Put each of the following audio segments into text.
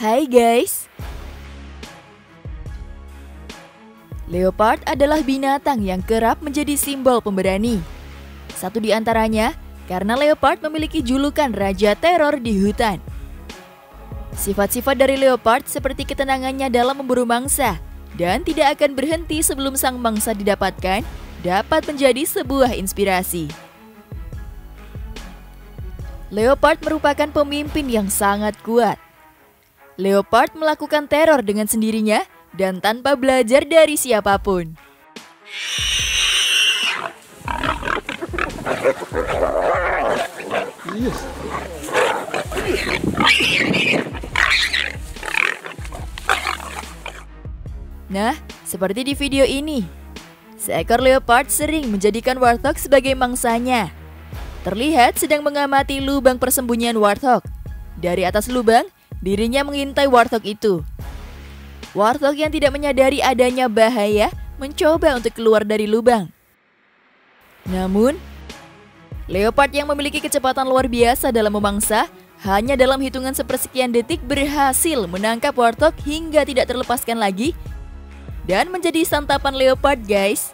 Hai guys. Leopard adalah binatang yang kerap menjadi simbol pemberani. Satu di antaranya karena leopard memiliki julukan Raja Teror di hutan. Sifat-sifat dari leopard seperti ketenangannya dalam memburu mangsa dan tidak akan berhenti sebelum sang mangsa didapatkan dapat menjadi sebuah inspirasi. Leopard merupakan pemimpin yang sangat kuat. Leopard melakukan teror dengan sendirinya dan tanpa belajar dari siapapun. Nah, seperti di video ini, seekor leopard sering menjadikan warthog sebagai mangsanya. Terlihat sedang mengamati lubang persembunyian warthog. Dari atas lubang, dirinya mengintai warthog itu. Warthog yang tidak menyadari adanya bahaya mencoba untuk keluar dari lubang. Namun, leopard yang memiliki kecepatan luar biasa dalam memangsa hanya dalam hitungan sepersekian detik berhasil menangkap warthog hingga tidak terlepaskan lagi dan menjadi santapan leopard, guys.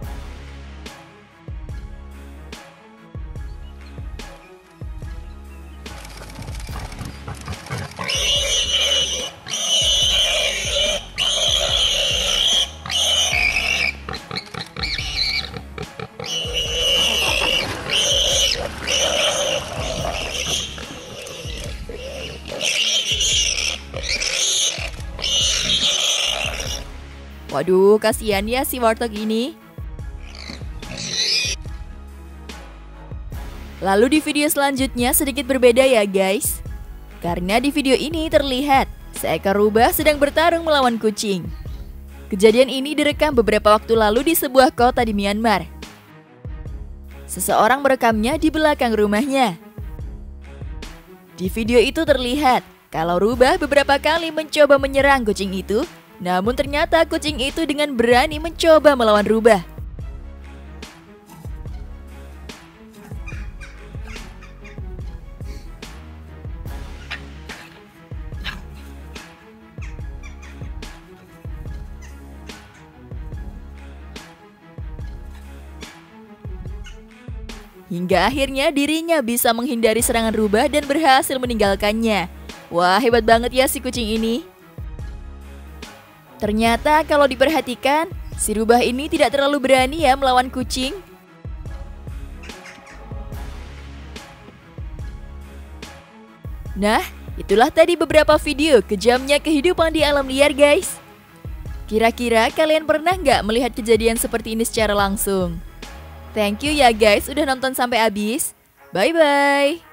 Waduh, kasihan ya si warthog ini. Lalu di video selanjutnya sedikit berbeda ya guys. Karena di video ini terlihat seekor rubah sedang bertarung melawan kucing. Kejadian ini direkam beberapa waktu lalu di sebuah kota di Myanmar. Seseorang merekamnya di belakang rumahnya. Di video itu terlihat kalau rubah beberapa kali mencoba menyerang kucing itu, namun ternyata kucing itu dengan berani mencoba melawan rubah. Hingga akhirnya dirinya bisa menghindari serangan rubah dan berhasil meninggalkannya. Wah, hebat banget ya si kucing ini. Ternyata kalau diperhatikan, si rubah ini tidak terlalu berani ya melawan kucing. Nah, itulah tadi beberapa video kejamnya kehidupan di alam liar guys. Kira-kira kalian pernah nggak melihat kejadian seperti ini secara langsung? Thank you ya guys udah nonton sampai habis. Bye-bye.